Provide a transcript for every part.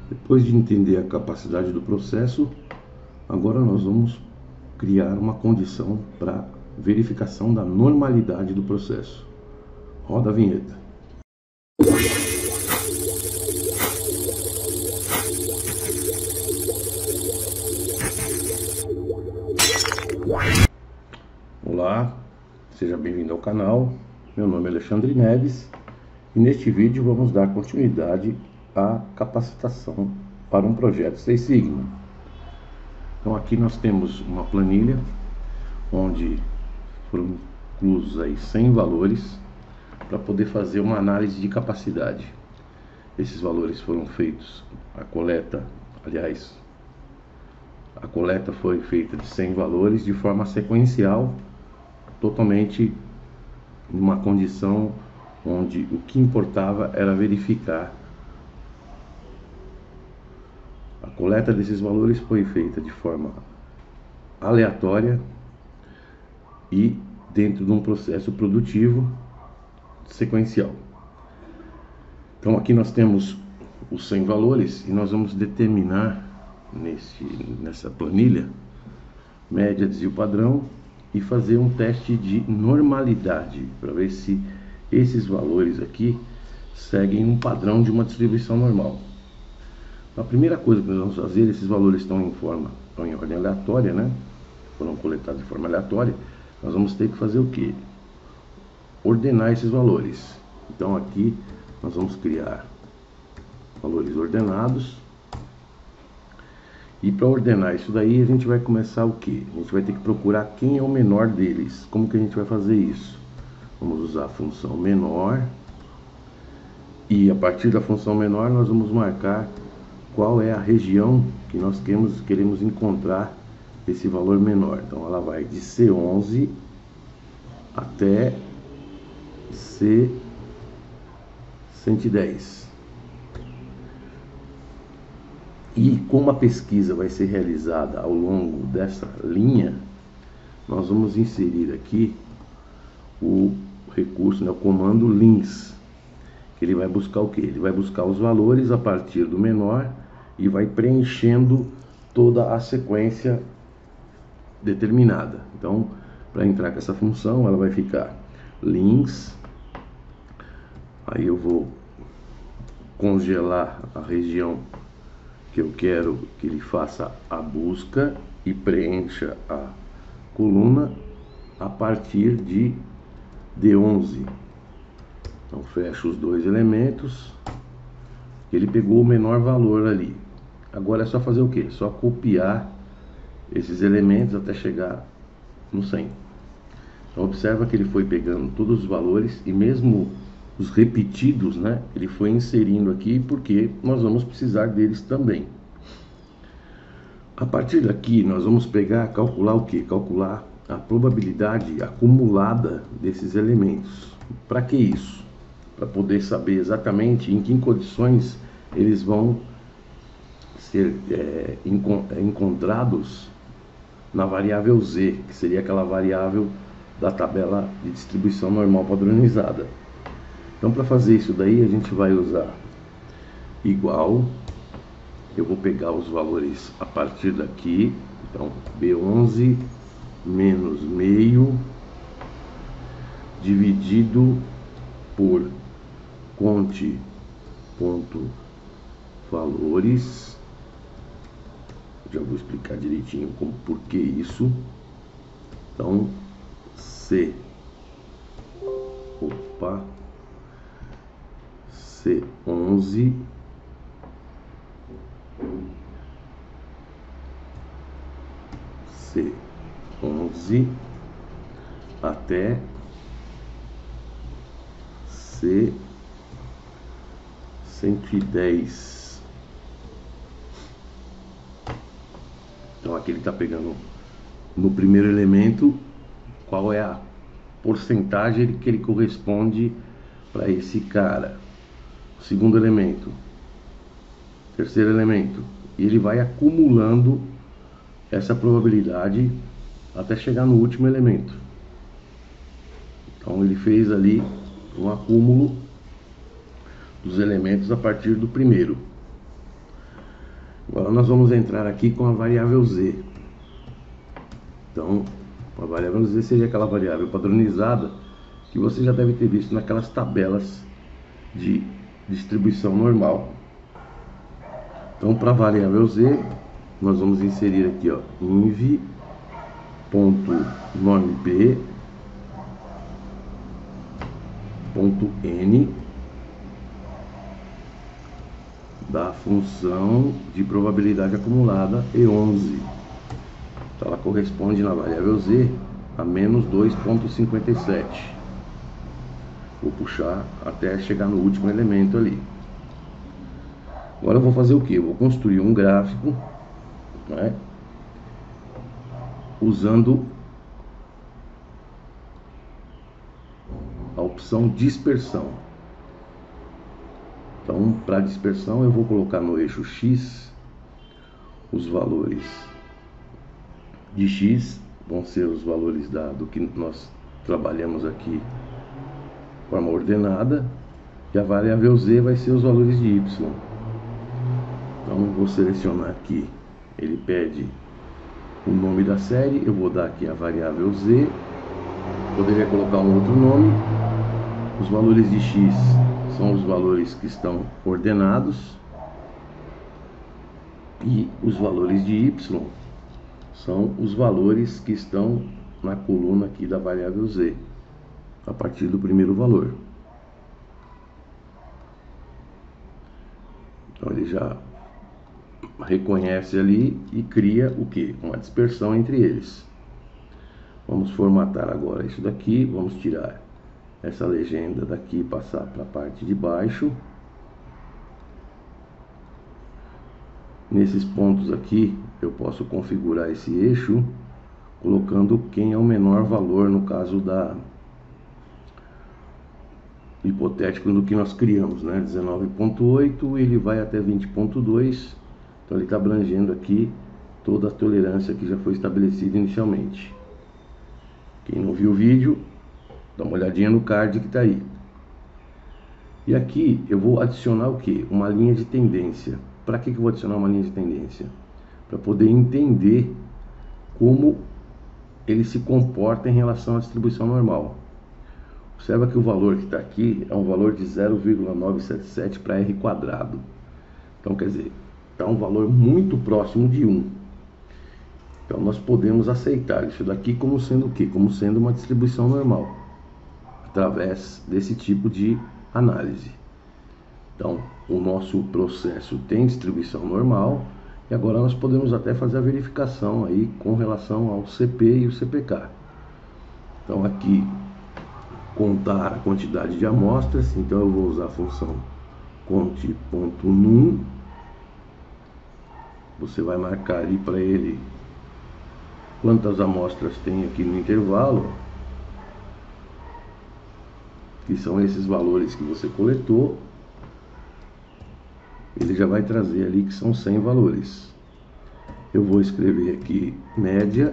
Depois de entender a capacidade do processo, agora nós vamos criar uma condição para verificação da normalidade do processo. Roda a vinheta. Olá, seja bem-vindo ao canal. Meu nome é Alexandre Neves e neste vídeo vamos dar continuidade à capacitação para um projeto Seis Sigma. Então aqui nós temos uma planilha onde foram inclusos aí 100 valores para poder fazer uma análise de capacidade. Esses valores foram feitos, a coleta foi feita de 100 valores de forma sequencial, totalmente numa condição onde o que importava era verificar. A coleta desses valores foi feita de forma aleatória e dentro de um processo produtivo sequencial. Então aqui nós temos os 100 valores e nós vamos determinar nessa planilha média, desvio padrão e fazer um teste de normalidade para ver se esses valores aqui seguem um padrão de uma distribuição normal. A primeira coisa que nós vamos fazer, esses valores estão em ordem aleatória, né? Foram coletados de forma aleatória. Nós vamos ter que fazer o que? Ordenar esses valores. Então aqui nós vamos criar valores ordenados. E para ordenar isso daí a gente vai começar o que? A gente vai ter que procurar quem é o menor deles. Como que a gente vai fazer isso? Vamos usar a função menor. E a partir da função menor nós vamos marcar qual é a região que nós queremos encontrar esse valor menor. Então ela vai de C11 até C110. E como a pesquisa vai ser realizada ao longo dessa linha, nós vamos inserir aqui o recurso, né, o comando lins, que ele vai buscar o que? Ele vai buscar os valores a partir do menor e vai preenchendo toda a sequência determinada. Então, para entrar com essa função, ela vai ficar lins. Aí eu vou congelar a região que eu quero que ele faça a busca e preencha a coluna a partir de D11. Então fecho os dois elementos. Ele pegou o menor valor ali. Agora é só fazer o que? Só copiar esses elementos até chegar no 100. Então observa que ele foi pegando todos os valores e mesmo os repetidos, né, ele foi inserindo aqui porque nós vamos precisar deles também. A partir daqui nós vamos calcular o que? Calcular a probabilidade acumulada desses elementos. Para que isso? Para poder saber exatamente em que condições eles vão ser encontrados na variável Z, que seria aquela variável da tabela de distribuição normal padronizada. Então, para fazer isso daí, a gente vai usar igual. Eu vou pegar os valores a partir daqui. Então, B11 menos meio dividido por conte.valores. Já vou explicar direitinho por que isso. Então, C11 até C110. Então aqui ele está pegando no primeiro elemento qual é a porcentagem que ele corresponde para esse cara. O segundo elemento, terceiro elemento, e ele vai acumulando essa probabilidade até chegar no último elemento. Então ele fez ali um acúmulo dos elementos a partir do primeiro. Agora nós vamos entrar aqui com a variável z. Então, a variável z seria aquela variável padronizada que você já deve ter visto naquelas tabelas de distribuição normal. Então, para a variável z, nós vamos inserir aqui, ó, inv.normb.n da função de probabilidade acumulada E11. Então, ela corresponde na variável z a menos 2,57. Vou puxar até chegar no último elemento ali. Agora eu vou fazer o que? Eu vou construir um gráfico, né, usando a opção dispersão. Então, para dispersão, eu vou colocar no eixo X os valores de X, vão ser os valores do que nós trabalhamos aqui de forma ordenada, e a variável Z vai ser os valores de Y. Então, eu vou selecionar aqui, ele pede o nome da série, eu vou dar aqui a variável Z, poderia colocar um outro nome. Os valores de X são os valores que estão ordenados e os valores de Y são os valores que estão na coluna aqui da variável Z, a partir do primeiro valor. Então ele já reconhece ali e cria o que? Uma dispersão entre eles. Vamos formatar agora isso daqui, vamos tirar essa legenda daqui e passar para a parte de baixo. Nesses pontos aqui eu posso configurar esse eixo colocando quem é o menor valor, no caso da hipotético do que nós criamos, né? 19,8, ele vai até 20,2, então ele está abrangendo aqui toda a tolerância que já foi estabelecida inicialmente. Quem não viu o vídeo, dá uma olhadinha no card que está aí. E aqui eu vou adicionar o que? Uma linha de tendência. Para que eu vou adicionar uma linha de tendência? Para poder entender como ele se comporta em relação à distribuição normal. Observa que o valor que está aqui é um valor de 0,977 para R quadrado. Então, quer dizer, está um valor muito próximo de 1. Então, nós podemos aceitar isso daqui como sendo o quê? Como sendo uma distribuição normal, através desse tipo de análise. Então, o nosso processo tem distribuição normal e agora nós podemos até fazer a verificação aí com relação ao CP e o CPK. Então, aqui, contar a quantidade de amostras, então eu vou usar a função conte.num. Você vai marcar ali para ele quantas amostras tem aqui no intervalo, que são esses valores que você coletou. Ele já vai trazer ali que são 100 valores. Eu vou escrever aqui média,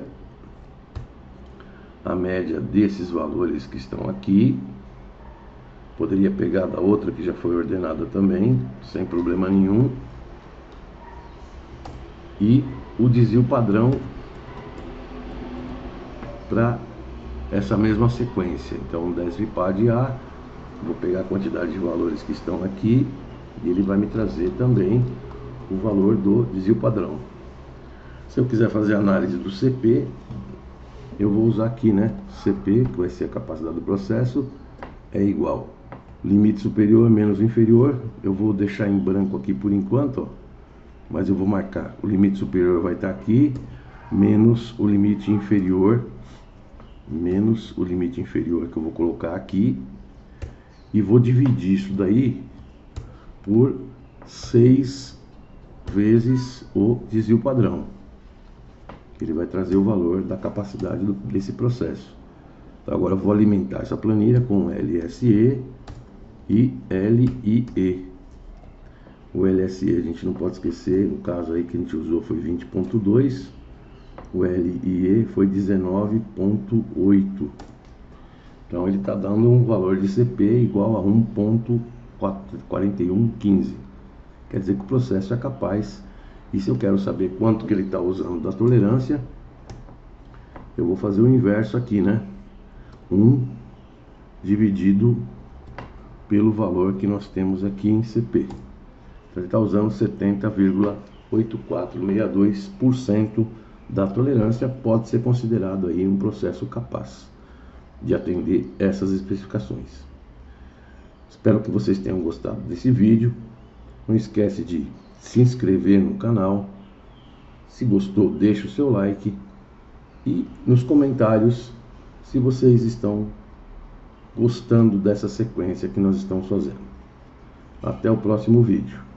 a média desses valores que estão aqui. Poderia pegar da outra que já foi ordenada também, sem problema nenhum. E o desvio padrão para essa mesma sequência. Então, desvipad A, vou pegar a quantidade de valores que estão aqui e ele vai me trazer também o valor do desvio padrão. Se eu quiser fazer a análise do CP, eu vou usar aqui, né? CP, que vai ser a capacidade do processo, é igual limite superior menos inferior. Eu vou deixar em branco aqui por enquanto, ó, mas eu vou marcar o limite superior vai estar aqui, menos o limite inferior, que eu vou colocar aqui, e vou dividir isso daí por 6 vezes o desvio padrão. Ele vai trazer o valor da capacidade desse processo. Então, agora eu vou alimentar essa planilha com LSE e LIE. O LSE a gente não pode esquecer, no caso aí que a gente usou foi 20,2, o LIE foi 19,8. Então ele está dando um valor de CP igual a 1,4115. Quer dizer que o processo é capaz E se eu quero saber quanto que ele está usando da tolerância, eu vou fazer o inverso aqui, né? 1 dividido pelo valor que nós temos aqui em CP. Então ele está usando 70,8462% da tolerância. Pode ser considerado aí um processo capaz de atender essas especificações. Espero que vocês tenham gostado desse vídeo. Não esquece de se inscrever no canal. Se gostou, deixe o seu like. E nos comentários se vocês estão gostando dessa sequência que nós estamos fazendo. Até o próximo vídeo.